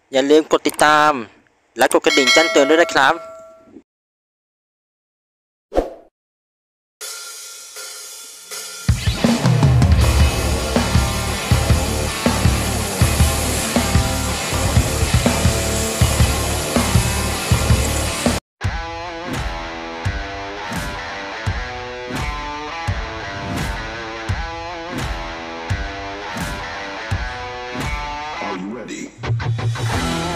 อย่าลืมกดติดตามและกดกระดิ่งแจ้งเตือนด้วยนะครับ Are you ready?